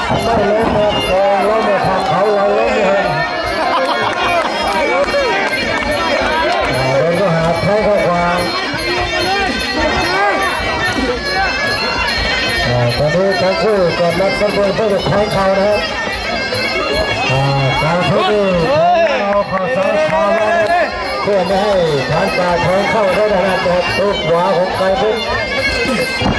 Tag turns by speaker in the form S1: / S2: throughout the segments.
S1: ไม่ล้มเลยล้มเลยทางเขาเราล้มเลยเดินก็หาแพ้เข้าขวางตอนนี้ทั้งคู่ก่อนนัดกันบนเพื่อจะแทงเขานะครับการทุบเอาข้อสารคาเพื่อไม่ให้ทางการแทงเข้าได้นะครับทุกขวาของไกบุกไป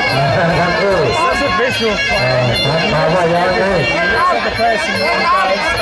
S1: ทางคู่ทางขาว่ายังไง